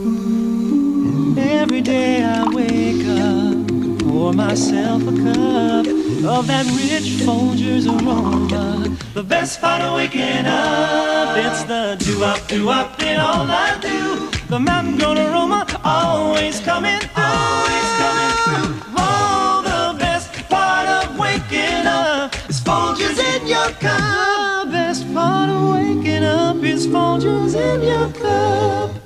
Every day I wake up, pour myself a cup of that rich Folgers aroma. The best part of waking up, it's the do-up in all I do. The mountain grown aroma always coming through, always coming through. Oh, the best part of waking up is Folgers in your cup. The best part of waking up is Folgers in your cup.